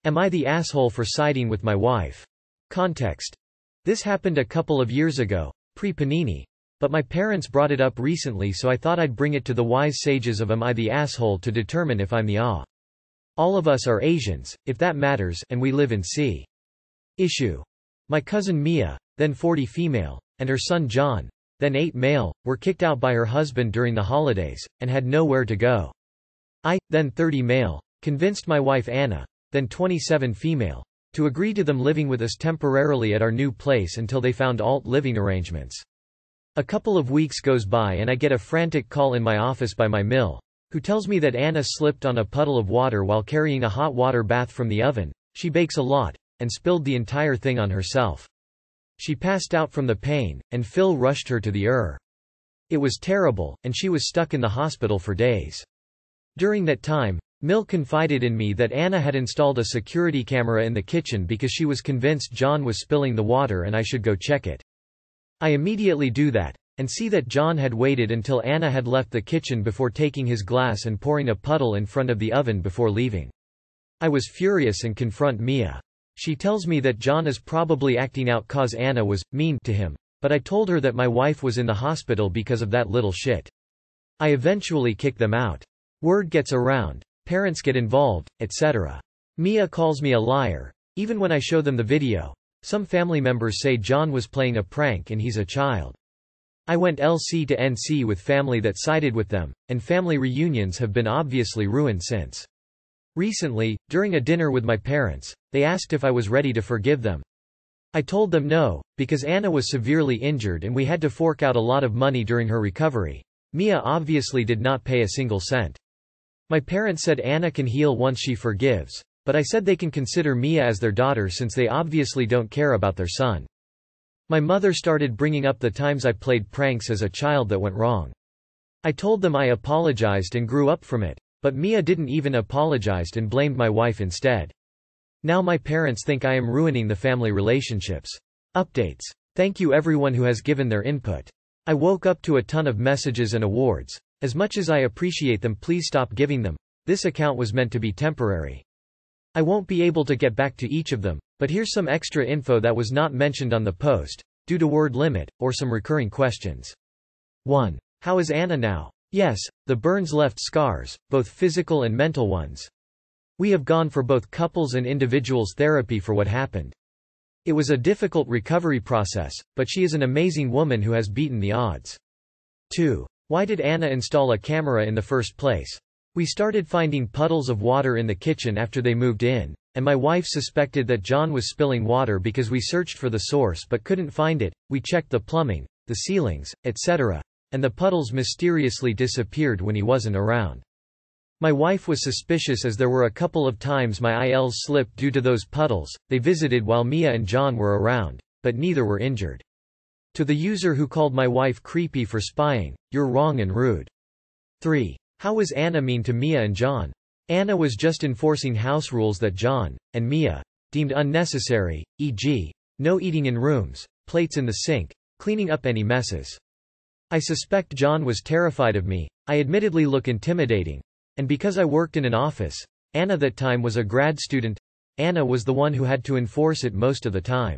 Am I the asshole for siding with my wife? Context. This happened a couple of years ago, pre-Panini. But my parents brought it up recently, so I thought I'd bring it to the wise sages of Am I the asshole to determine if I'm the ah. All of us are Asians, if that matters, and we live in C. Issue. My cousin Mia, then 40 female, and her son John, then 8 male, were kicked out by her husband during the holidays, and had nowhere to go. I, then 30 male, convinced my wife Anna, then 27 female, to agree to them living with us temporarily at our new place until they found alt living arrangements. A couple of weeks goes by and I get a frantic call in my office by my mill, who tells me that Anna slipped on a puddle of water while carrying a hot water bath from the oven. She bakes a lot, and spilled the entire thing on herself. She passed out from the pain, and Phil rushed her to the ER. It was terrible, and she was stuck in the hospital for days. During that time, Mill confided in me that Anna had installed a security camera in the kitchen because she was convinced John was spilling the water and I should go check it. I immediately do that, and see that John had waited until Anna had left the kitchen before taking his glass and pouring a puddle in front of the oven before leaving. I was furious and confront Mia. She tells me that John is probably acting out cause Anna was mean to him, but I told her that my wife was in the hospital because of that little shit. I eventually kick them out. Word gets around, parents get involved, etc. Mia calls me a liar, even when I show them the video. Some family members say John was playing a prank and he's a child. I went LC to NC with family that sided with them, and family reunions have been obviously ruined since. Recently, during a dinner with my parents, they asked if I was ready to forgive them. I told them no, because Anna was severely injured and we had to fork out a lot of money during her recovery. Mia obviously did not pay a single cent. My parents said Anna can heal once she forgives, but I said they can consider Mia as their daughter since they obviously don't care about their son. My mother started bringing up the times I played pranks as a child that went wrong. I told them I apologized and grew up from it, but Mia didn't even apologize and blamed my wife instead. Now my parents think I am ruining the family relationships. Updates. Thank you everyone who has given their input. I woke up to a ton of messages and awards. As much as I appreciate them, please stop giving them. This account was meant to be temporary. I won't be able to get back to each of them, but here's some extra info that was not mentioned on the post, due to word limit, or some recurring questions. 1. How is Anna now? Yes, the burns left scars, both physical and mental ones. We have gone for both couples and individuals therapy for what happened. It was a difficult recovery process, but she is an amazing woman who has beaten the odds. 2. Why did Anna install a camera in the first place? We started finding puddles of water in the kitchen after they moved in, and my wife suspected that John was spilling water because we searched for the source but couldn't find it. We checked the plumbing, the ceilings, etc., and the puddles mysteriously disappeared when he wasn't around. My wife was suspicious as there were a couple of times my ILs slipped due to those puddles. They visited while Mia and John were around, but neither were injured. To the user who called my wife creepy for spying, you're wrong and rude. 3. How was Anna mean to Mia and John? Anna was just enforcing house rules that John, and Mia, deemed unnecessary, e.g., no eating in rooms, plates in the sink, cleaning up any messes. I suspect John was terrified of me. I admittedly look intimidating. And because I worked in an office, Anna that time was a grad student, Anna was the one who had to enforce it most of the time.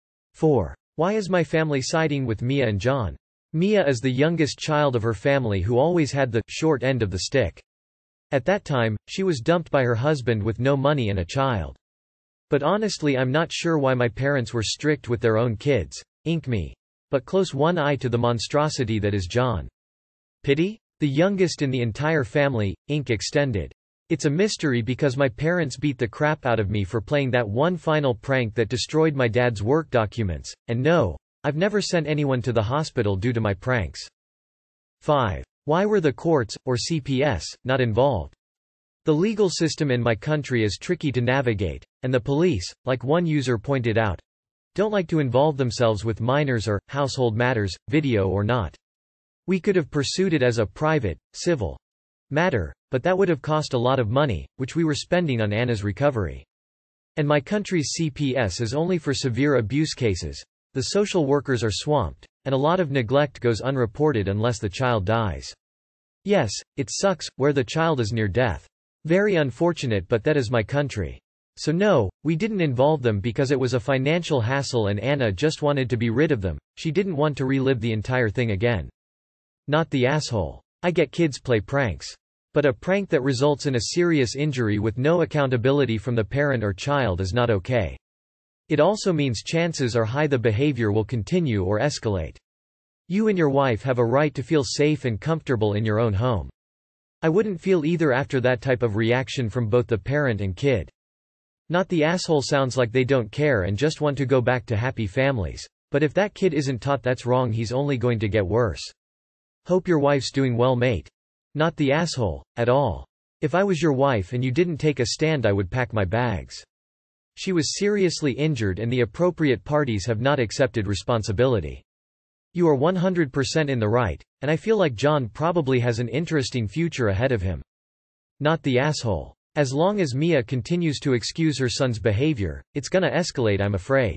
4. Why is my family siding with Mia and John? Mia is the youngest child of her family who always had the short end of the stick. At that time, she was dumped by her husband with no money and a child. But honestly, I'm not sure why my parents were strict with their own kids. Ink me. But close one eye to the monstrosity that is John. Pity? The youngest in the entire family, ink extended. It's a mystery because my parents beat the crap out of me for playing that one final prank that destroyed my dad's work documents, and no, I've never sent anyone to the hospital due to my pranks. 5. Why were the courts, or CPS, not involved? The legal system in my country is tricky to navigate, and the police, like one user pointed out, don't like to involve themselves with minors or household matters, video or not. We could have pursued it as a private, civil matter, but that would have cost a lot of money, which we were spending on Anna's recovery. And my country's CPS is only for severe abuse cases. The social workers are swamped, and a lot of neglect goes unreported unless the child dies. Yes, it sucks, where the child is near death. Very unfortunate, but that is my country. So no, we didn't involve them because it was a financial hassle and Anna just wanted to be rid of them. She didn't want to relive the entire thing again. Not the asshole. I get kids play pranks. But a prank that results in a serious injury with no accountability from the parent or child is not okay. It also means chances are high the behavior will continue or escalate. You and your wife have a right to feel safe and comfortable in your own home. I wouldn't feel either after that type of reaction from both the parent and kid. Not the asshole sounds like they don't care and just want to go back to happy families. But if that kid isn't taught that's wrong, he's only going to get worse. Hope your wife's doing well, mate. Not the asshole, at all. If I was your wife and you didn't take a stand, I would pack my bags. She was seriously injured and the appropriate parties have not accepted responsibility. You are 100% in the right, and I feel like John probably has an interesting future ahead of him. Not the asshole. As long as Mia continues to excuse her son's behavior, it's gonna escalate, I'm afraid.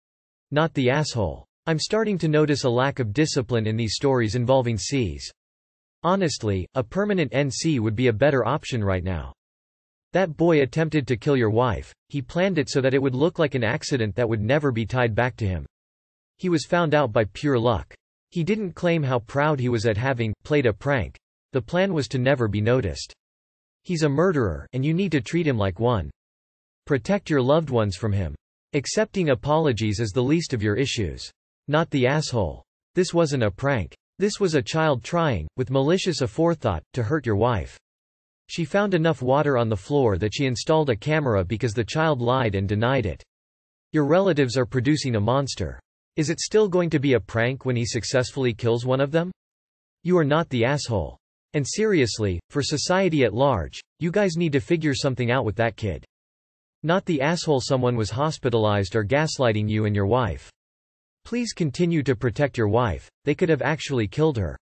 Not the asshole. I'm starting to notice a lack of discipline in these stories involving Cs. Honestly, a permanent NC would be a better option right now. That boy attempted to kill your wife. He planned it so that it would look like an accident that would never be tied back to him. He was found out by pure luck. He didn't claim how proud he was at having played a prank. The plan was to never be noticed. He's a murderer, and you need to treat him like one. Protect your loved ones from him. Accepting apologies is the least of your issues. Not the asshole. This wasn't a prank. This was a child trying, with malicious aforethought, to hurt your wife. She found enough water on the floor that she installed a camera because the child lied and denied it. Your relatives are producing a monster. Is it still going to be a prank when he successfully kills one of them? You are not the asshole. And seriously, for society at large, you guys need to figure something out with that kid. Not the asshole, someone was hospitalized or gaslighting you and your wife. Please continue to protect your wife, they could have actually killed her.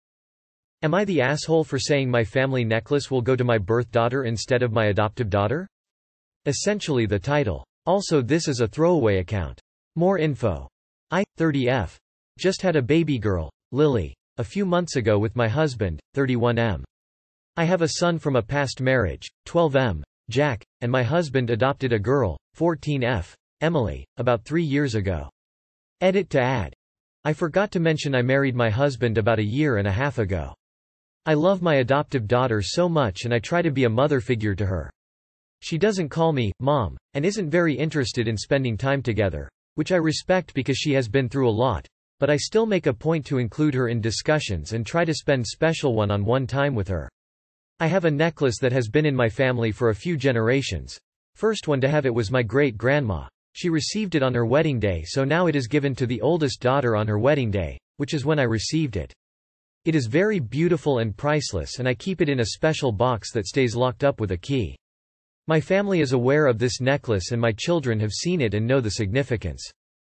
Am I the asshole for saying my family necklace will go to my birth daughter instead of my adoptive daughter? Essentially the title. Also, this is a throwaway account. More info. I, 30F. Just had a baby girl, Lily, a few months ago with my husband, 31M. I have a son from a past marriage, 12M, Jack, and my husband adopted a girl, 14F, Emily, about 3 years ago. Edit to add. I forgot to mention I married my husband about a year and a half ago. I love my adoptive daughter so much and I try to be a mother figure to her. She doesn't call me mom, and isn't very interested in spending time together, which I respect because she has been through a lot, but I still make a point to include her in discussions and try to spend special one-on-one time with her. I have a necklace that has been in my family for a few generations. First one to have it was my great-grandma. She received it on her wedding day, so now it is given to the oldest daughter on her wedding day, which is when I received it. It is very beautiful and priceless, and I keep it in a special box that stays locked up with a key. My family is aware of this necklace and my children have seen it and know the significance.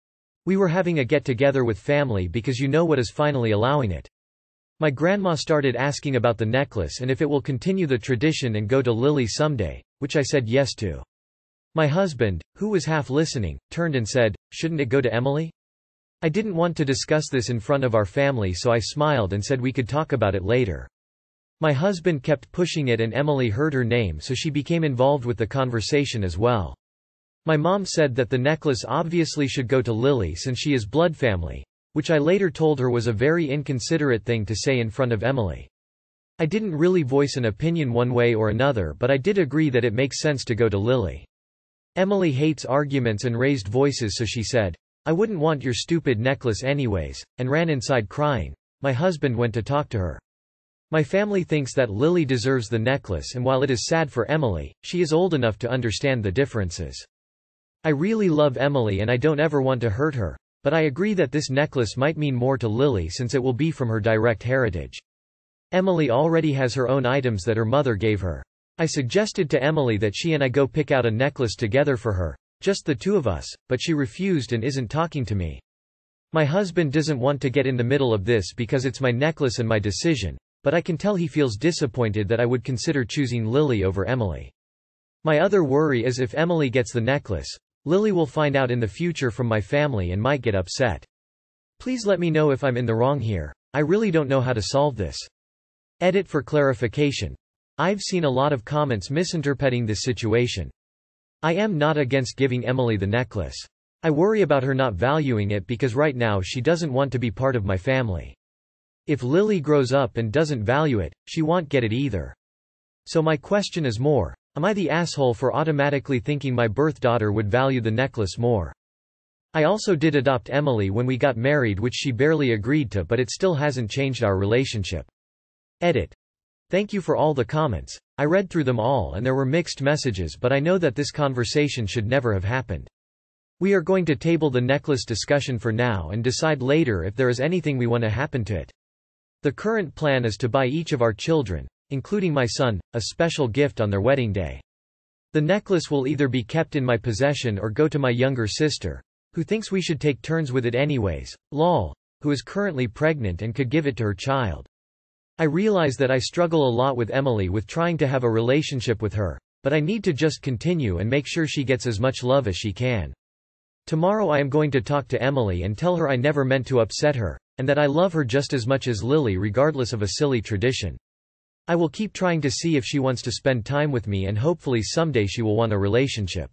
We were having a get-together with family because you know what is finally allowing it. My grandma started asking about the necklace and if it will continue the tradition and go to Lily someday, which I said yes to. My husband, who was half listening, turned and said, "Shouldn't it go to Emily?" I didn't want to discuss this in front of our family, so I smiled and said we could talk about it later. My husband kept pushing it and Emily heard her name, so she became involved with the conversation as well. My mom said that the necklace obviously should go to Lily since she is blood family, which I later told her was a very inconsiderate thing to say in front of Emily. I didn't really voice an opinion one way or another, but I did agree that it makes sense to go to Lily. Emily hates arguments and raised voices, so she said, "I wouldn't want your stupid necklace anyways," and ran inside crying. My husband went to talk to her. My family thinks that Lily deserves the necklace, and while it is sad for Emily, she is old enough to understand the differences. I really love Emily and I don't ever want to hurt her, but I agree that this necklace might mean more to Lily since it will be from her direct heritage. Emily already has her own items that her mother gave her. I suggested to Emily that she and I go pick out a necklace together for her, just the two of us, but she refused and isn't talking to me. My husband doesn't want to get in the middle of this because it's my necklace and my decision, but I can tell he feels disappointed that I would consider choosing Lily over Emily. My other worry is if Emily gets the necklace, Lily will find out in the future from my family and might get upset. Please let me know if I'm in the wrong here. I really don't know how to solve this. Edit for clarification. I've seen a lot of comments misinterpreting this situation. I am not against giving Emily the necklace. I worry about her not valuing it because right now she doesn't want to be part of my family. If Lily grows up and doesn't value it, she won't get it either. So my question is more, am I the asshole for automatically thinking my birth daughter would value the necklace more? I also did adopt Emily when we got married, which she barely agreed to, but it still hasn't changed our relationship. Edit. Thank you for all the comments. I read through them all and there were mixed messages, but I know that this conversation should never have happened. We are going to table the necklace discussion for now and decide later if there is anything we want to happen to it. The current plan is to buy each of our children, including my son, a special gift on their wedding day. The necklace will either be kept in my possession or go to my younger sister, who thinks we should take turns with it anyways, lol, who is currently pregnant and could give it to her child. I realize that I struggle a lot with Emily with trying to have a relationship with her, but I need to just continue and make sure she gets as much love as she can. Tomorrow I am going to talk to Emily and tell her I never meant to upset her, and that I love her just as much as Lily regardless of a silly tradition. I will keep trying to see if she wants to spend time with me and hopefully someday she will want a relationship.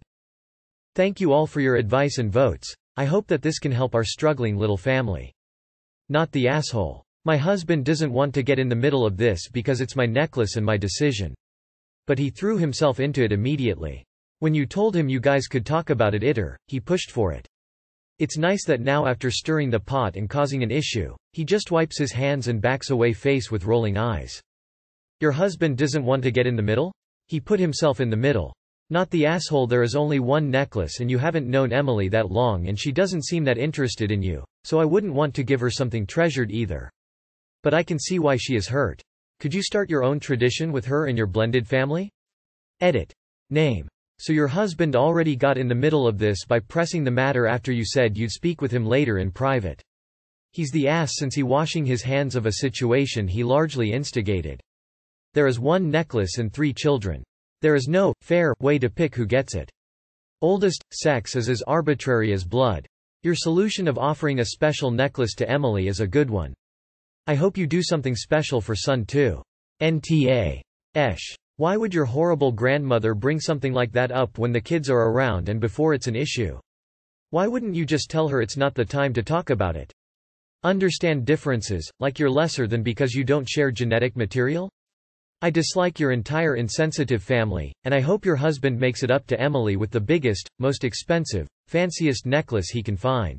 Thank you all for your advice and votes. I hope that this can help our struggling little family. Not the asshole. My husband doesn't want to get in the middle of this because it's my necklace and my decision. But he threw himself into it immediately. When you told him you guys could talk about it, he pushed for it. It's nice that now after stirring the pot and causing an issue, he just wipes his hands and backs away face with rolling eyes. Your husband doesn't want to get in the middle? He put himself in the middle. Not the asshole. There is only one necklace and you haven't known Emily that long and she doesn't seem that interested in you, so I wouldn't want to give her something treasured either. But I can see why she is hurt. Could you start your own tradition with her and your blended family? Edit. Name. So your husband already got in the middle of this by pressing the matter after you said you'd speak with him later in private. He's the ass since he washing his hands of a situation he largely instigated. There is one necklace and 3 children. There is no fair way to pick who gets it. Oldest, sex is as arbitrary as blood. Your solution of offering a special necklace to Emily is a good one. I hope you do something special for son too. NTA. Esh. Why would your horrible grandmother bring something like that up when the kids are around and before it's an issue? Why wouldn't you just tell her it's not the time to talk about it? Understand differences, like you're lesser than because you don't share genetic material? I dislike your entire insensitive family, and I hope your husband makes it up to Emily with the biggest, most expensive, fanciest necklace he can find.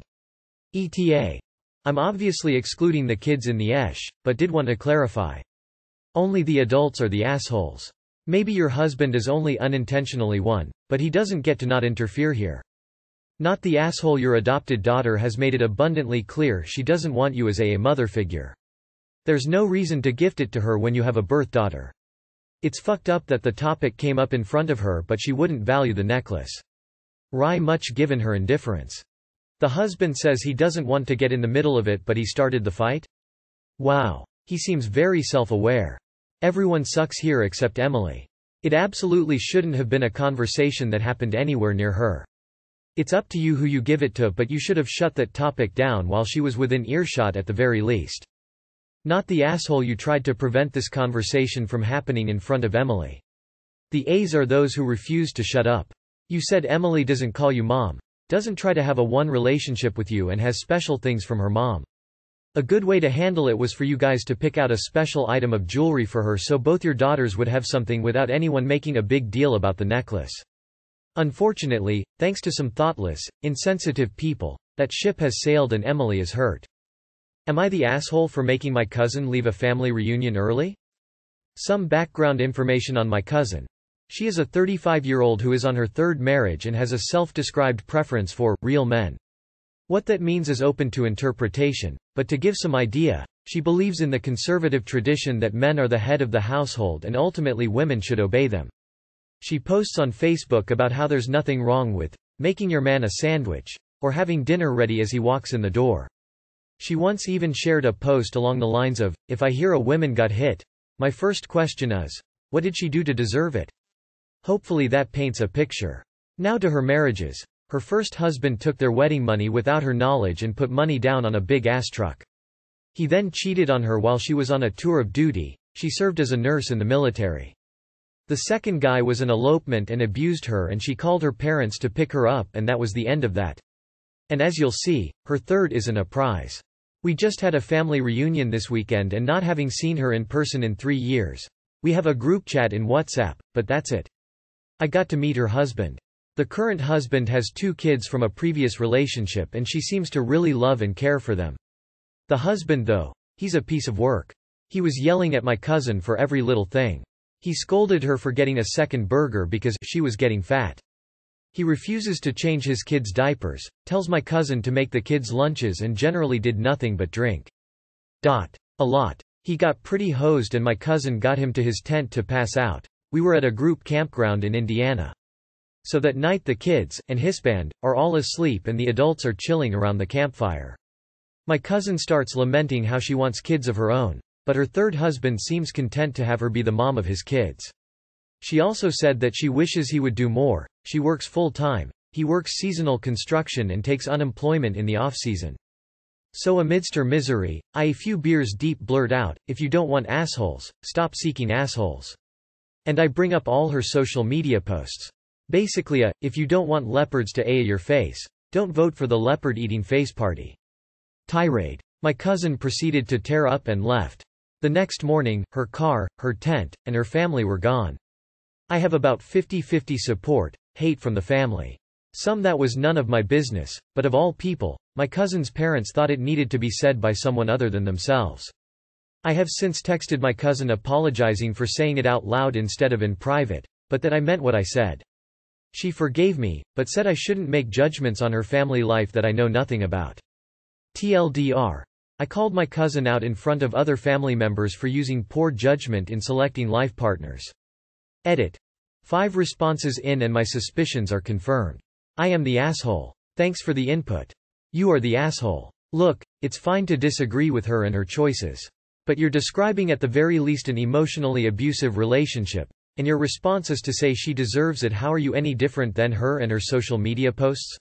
ETA. I'm obviously excluding the kids in the esh, but did want to clarify. Only the adults are the assholes. Maybe your husband is only unintentionally one, but he doesn't get to not interfere here. Not the asshole. Your adopted daughter has made it abundantly clear she doesn't want you as a mother figure. There's no reason to gift it to her when you have a birth daughter. It's fucked up that the topic came up in front of her but she wouldn't value the necklace. Rye much given her indifference. The husband says he doesn't want to get in the middle of it but he started the fight? Wow. He seems very self-aware. Everyone sucks here except Emily. It absolutely shouldn't have been a conversation that happened anywhere near her. It's up to you who you give it to, but you should have shut that topic down while she was within earshot at the very least. Not the asshole. You tried to prevent this conversation from happening in front of Emily. The A's are those who refuse to shut up. You said Emily doesn't call you mom, doesn't try to have a one relationship with you and has special things from her mom. A good way to handle it was for you guys to pick out a special item of jewelry for her so both your daughters would have something without anyone making a big deal about the necklace. Unfortunately, thanks to some thoughtless, insensitive people, that ship has sailed and Emily is hurt. Am I the asshole for making my cousin leave a family reunion early? Some background information on my cousin. She is a 35-year-old who is on her 3rd marriage and has a self-described preference for real men. What that means is open to interpretation, but to give some idea, she believes in the conservative tradition that men are the head of the household and ultimately women should obey them. She posts on Facebook about how there's nothing wrong with making your man a sandwich, or having dinner ready as he walks in the door. She once even shared a post along the lines of, "If I hear a woman got hit, my first question is, what did she do to deserve it?" Hopefully that paints a picture. Now to her marriages. Her first husband took their wedding money without her knowledge and put money down on a big ass truck. He then cheated on her while she was on a tour of duty. She served as a nurse in the military. The second guy was an elopement and abused her, and she called her parents to pick her up, and that was the end of that. And as you'll see, her third isn't a prize. We just had a family reunion this weekend, and not having seen her in person in 3 years. We have a group chat in WhatsApp, but that's it. I got to meet her husband. The current husband has 2 kids from a previous relationship, and she seems to really love and care for them. The husband though, he's a piece of work. He was yelling at my cousin for every little thing. He scolded her for getting a second burger because she was getting fat. He refuses to change his kids' diapers, tells my cousin to make the kids' lunches, and generally did nothing but drink. A lot. He got pretty hosed, and my cousin got him to his tent to pass out. We were at a group campground in Indiana. So that night the kids, and his band, are all asleep and the adults are chilling around the campfire. My cousin starts lamenting how she wants kids of her own, but her third husband seems content to have her be the mom of his kids. She also said that she wishes he would do more. She works full-time, he works seasonal construction and takes unemployment in the off-season. So amidst her misery, I a few beers deep blurt out, "If you don't want assholes, stop seeking assholes." And I bring up all her social media posts. Basically if you don't want leopards to your face, don't vote for the leopard-eating face party. Tirade. My cousin proceeded to tear up and left. The next morning, her car, her tent, and her family were gone. I have about 50-50 support, hate from the family. Some that was none of my business, but of all people, my cousin's parents thought it needed to be said by someone other than themselves. I have since texted my cousin apologizing for saying it out loud instead of in private, but that I meant what I said. She forgave me, but said I shouldn't make judgments on her family life that I know nothing about. TLDR. I called my cousin out in front of other family members for using poor judgment in selecting life partners. Edit. 5 responses in and my suspicions are confirmed. I am the asshole. Thanks for the input. You are the asshole. Look, it's fine to disagree with her and her choices. But you're describing at the very least an emotionally abusive relationship, and your response is to say she deserves it. How are you any different than her and her social media posts?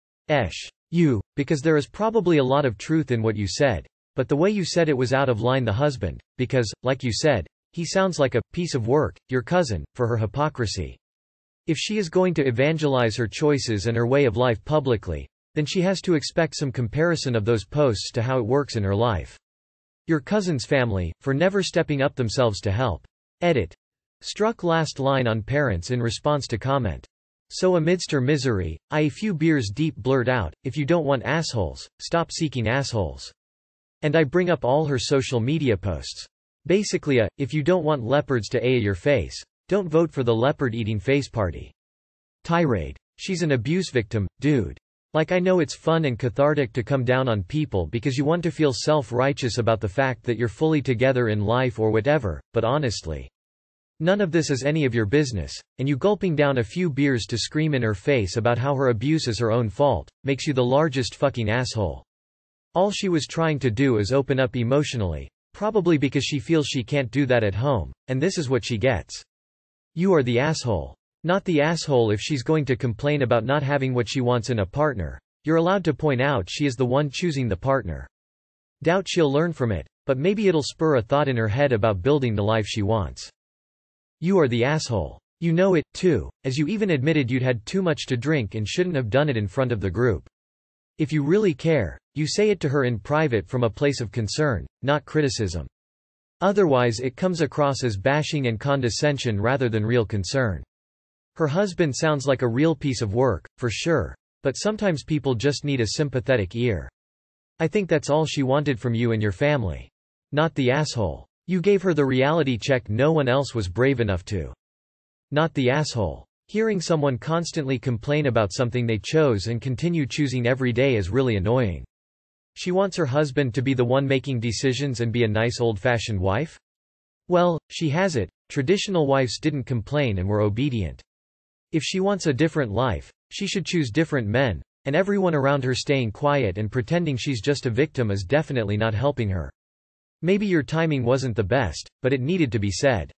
Because there is probably a lot of truth in what you said, but the way you said it was out of line. The husband, because, like you said, he sounds like a piece of work, your cousin, for her hypocrisy. If she is going to evangelize her choices and her way of life publicly, then she has to expect some comparison of those posts to how it works in her life. Your cousin's family, for never stepping up themselves to help. Edit. Struck last line on parents in response to comment. So amidst her misery, I a few beers deep blurt out, "If you don't want assholes, stop seeking assholes." And I bring up all her social media posts. Basically if you don't want leopards to your face, don't vote for the leopard-eating face party. Tirade. She's an abuse victim, dude. Like I know it's fun and cathartic to come down on people because you want to feel self-righteous about the fact that you're fully together in life or whatever, but honestly, none of this is any of your business, and you gulping down a few beers to scream in her face about how her abuse is her own fault, makes you the largest fucking asshole. All she was trying to do is open up emotionally, probably because she feels she can't do that at home, and this is what she gets. You are the asshole. Not the asshole if she's going to complain about not having what she wants in a partner. You're allowed to point out she is the one choosing the partner. Doubt she'll learn from it, but maybe it'll spur a thought in her head about building the life she wants. You are the asshole. You know it, too, as you even admitted you'd had too much to drink and shouldn't have done it in front of the group. If you really care, you say it to her in private from a place of concern, not criticism. Otherwise it comes across as bashing and condescension rather than real concern. Her husband sounds like a real piece of work, for sure, but sometimes people just need a sympathetic ear. I think that's all she wanted from you and your family. Not the asshole. You gave her the reality check no one else was brave enough to. Not the asshole. Hearing someone constantly complain about something they chose and continue choosing every day is really annoying. She wants her husband to be the one making decisions and be a nice old-fashioned wife? Well, she has it. Traditional wives didn't complain and were obedient. If she wants a different life, she should choose different men, and everyone around her staying quiet and pretending she's just a victim is definitely not helping her. Maybe your timing wasn't the best, but it needed to be said.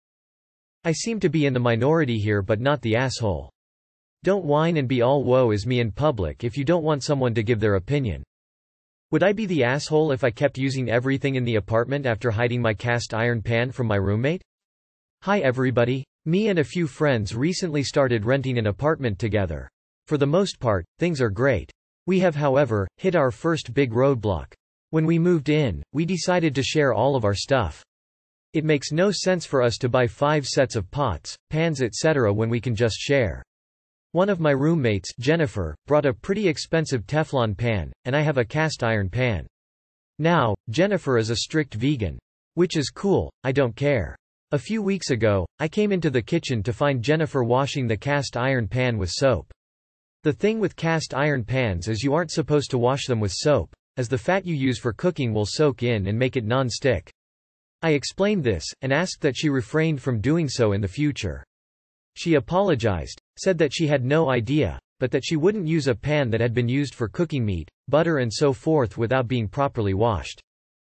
I seem to be in the minority here but not the asshole. Don't whine and be all woe is me in public if you don't want someone to give their opinion. Would I be the asshole if I kept using everything in the apartment after hiding my cast iron pan from my roommate? Hi everybody, Me and a few friends recently started renting an apartment together. For the most part, things are great. We have, however, hit our first big roadblock. When we moved in, we decided to share all of our stuff. It makes no sense for us to buy 5 sets of pots, pans etc. when we can just share. One of my roommates, Jennifer, brought a pretty expensive Teflon pan, and I have a cast iron pan. Now, Jennifer is a strict vegan. Which is cool, I don't care. A few weeks ago, I came into the kitchen to find Jennifer washing the cast iron pan with soap. The thing with cast iron pans is you aren't supposed to wash them with soap, as the fat you use for cooking will soak in and make it non-stick. I explained this, and asked that she refrained from doing so in the future. She apologized, said that she had no idea, but that she wouldn't use a pan that had been used for cooking meat, butter and so forth without being properly washed.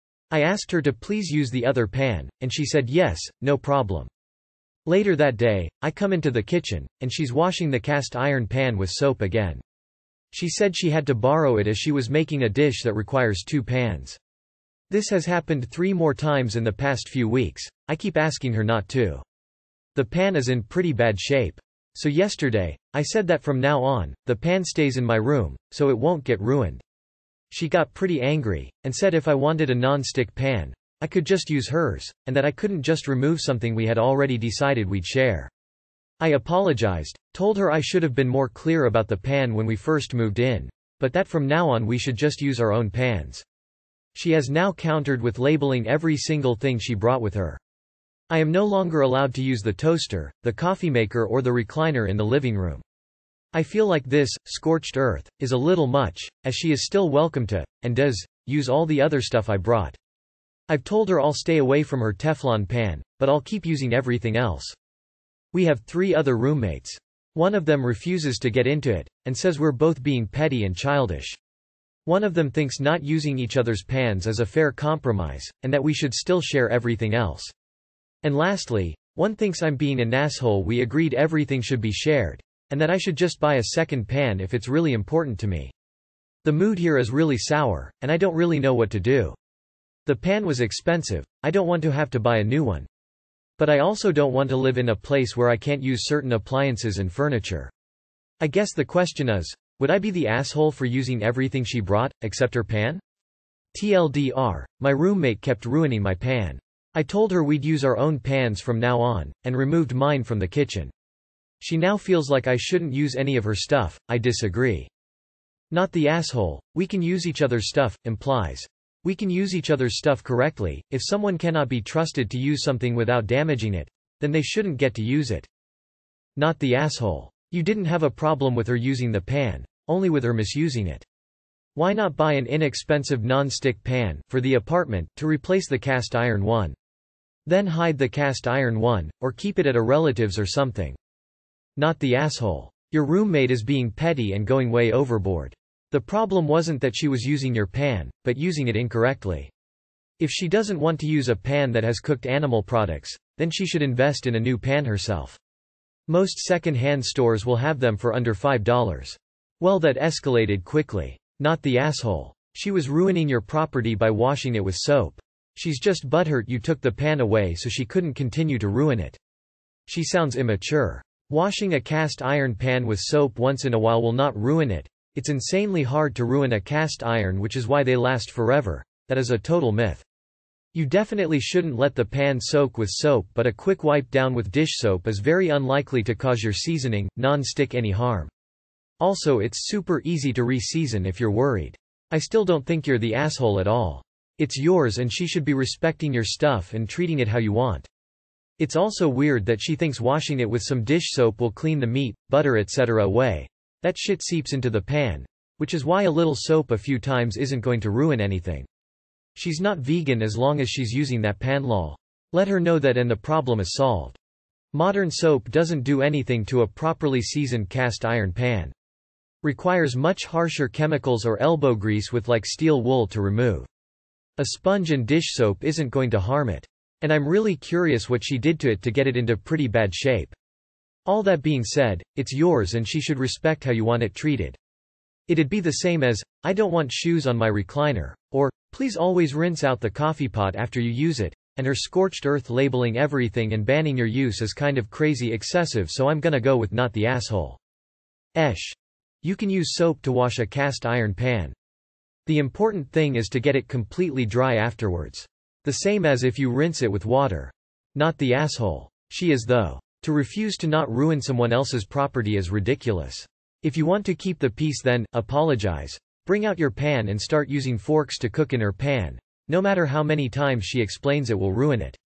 I asked her to please use the other pan, and she said yes, no problem. Later that day, I come into the kitchen, and she's washing the cast iron pan with soap again. She said she had to borrow it as she was making a dish that requires 2 pans. This has happened 3 more times in the past few weeks. I keep asking her not to. The pan is in pretty bad shape. So yesterday, I said that from now on, the pan stays in my room, so it won't get ruined. She got pretty angry, and said if I wanted a non-stick pan, I could just use hers, and that I couldn't just remove something we had already decided we'd share. I apologized, told her I should have been more clear about the pan when we first moved in, but that from now on we should just use our own pans. She has now countered with labeling every single thing she brought with her. I am no longer allowed to use the toaster, the coffee maker or the recliner in the living room. I feel like this, scorched earth, is a little much, as she is still welcome to, and does, use all the other stuff I brought. I've told her I'll stay away from her Teflon pan, but I'll keep using everything else. We have 3 other roommates. One of them refuses to get into it, and says we're both being petty and childish. One of them thinks not using each other's pans is a fair compromise, and that we should still share everything else. And lastly, one thinks I'm being an asshole. We agreed everything should be shared, and that I should just buy a second pan if it's really important to me. The mood here is really sour, and I don't really know what to do. The pan was expensive, I don't want to have to buy a new one. But I also don't want to live in a place where I can't use certain appliances and furniture. I guess the question is, would I be the asshole for using everything she brought, except her pan? TLDR, my roommate kept ruining my pan. I told her we'd use our own pans from now on, and removed mine from the kitchen. She now feels like I shouldn't use any of her stuff. I disagree. Not the asshole, we can use each other's stuff, implies. We can use each other's stuff correctly. If someone cannot be trusted to use something without damaging it, then they shouldn't get to use it. Not the asshole. You didn't have a problem with her using the pan, only with her misusing it. Why not buy an inexpensive non-stick pan for the apartment to replace the cast iron one? Then hide the cast iron one, or keep it at a relative's or something. Not the asshole. Your roommate is being petty and going way overboard. The problem wasn't that she was using your pan, but using it incorrectly. If she doesn't want to use a pan that has cooked animal products, then she should invest in a new pan herself. Most second-hand stores will have them for under $5. Well, that escalated quickly. Not the asshole. She was ruining your property by washing it with soap. She's just butthurt you took the pan away so she couldn't continue to ruin it. She sounds immature. Washing a cast iron pan with soap once in a while will not ruin it. It's insanely hard to ruin a cast iron, which is why they last forever. That is a total myth. You definitely shouldn't let the pan soak with soap, but a quick wipe down with dish soap is very unlikely to cause your seasoning, non-stick any harm. Also, it's super easy to re-season if you're worried. I still don't think you're the asshole at all. It's yours and she should be respecting your stuff and treating it how you want. It's also weird that she thinks washing it with some dish soap will clean the meat, butter etc. away. That shit seeps into the pan. Which is why a little soap a few times isn't going to ruin anything. She's not vegan as long as she's using that pan lol. Let her know that and the problem is solved. Modern soap doesn't do anything to a properly seasoned cast iron pan. Requires much harsher chemicals or elbow grease with like steel wool to remove. A sponge and dish soap isn't going to harm it. And I'm really curious what she did to it to get it into pretty bad shape. All that being said, it's yours and she should respect how you want it treated. It'd be the same as, I don't want shoes on my recliner, or, please always rinse out the coffee pot after you use it. And her scorched earth labeling everything and banning your use is kind of crazy excessive, so I'm gonna go with not the asshole. You can use soap to wash a cast iron pan. The important thing is to get it completely dry afterwards. The same as if you rinse it with water. Not the asshole. She is though. To refuse to not ruin someone else's property is ridiculous. If you want to keep the peace, then apologize. Bring out your pan and start using forks to cook in her pan. No matter how many times she explains it will ruin it.